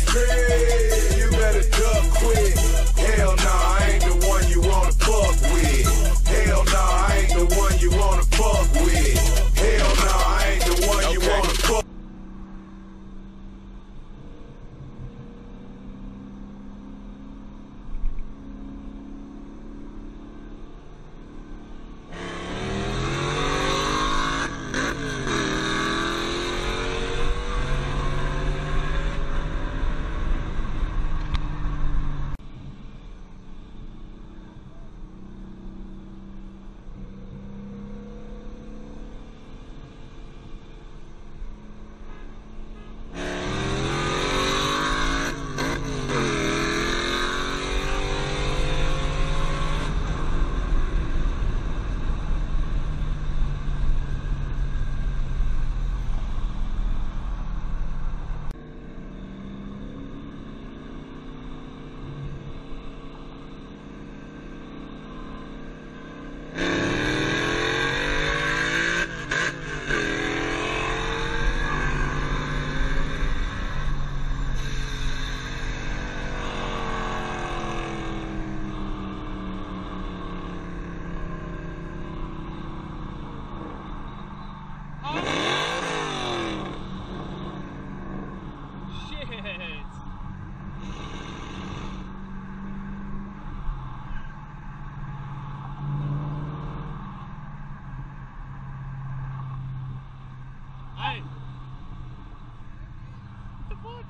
Hey, you better duck quick. Hell nah, I ain't the one you wanna fuck with. Hell nah, I ain't the one you wanna fuck with. Hell nah, I ain't the one you wanna fuck. Hey! What the fuck?